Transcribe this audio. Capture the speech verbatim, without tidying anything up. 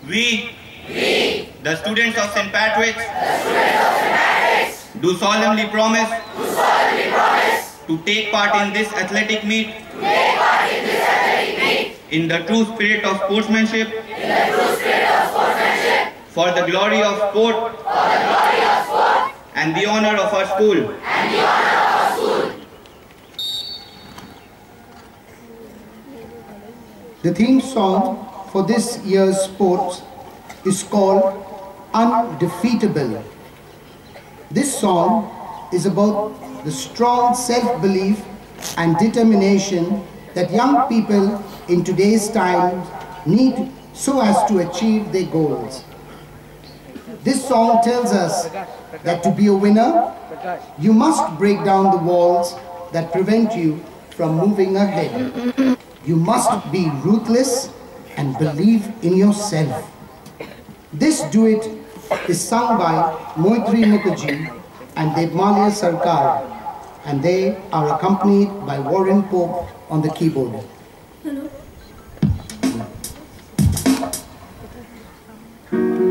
We, we, the students of Saint Patrick's, the students of Saint Patrick's, do solemnly promise, do solemnly promise to take part in this athletic meet, to take part in this athletic meet, in the true spirit of sportsmanship, in the true spirit of sportsmanship, for the glory of sport, for the glory of sport, and the honor of our school, and the honor of our school. The theme song for this year's sports is called Undefeatable. This song is about the strong self-belief and determination that young people in today's time need so as to achieve their goals. This song tells us that to be a winner, you must break down the walls that prevent you from moving ahead. You must be ruthless and believe in yourself. This duet is sung by Moitreyi Mukherjee and Debmalya Sarkar, and they are accompanied by Warren Pope on the keyboard. Hello.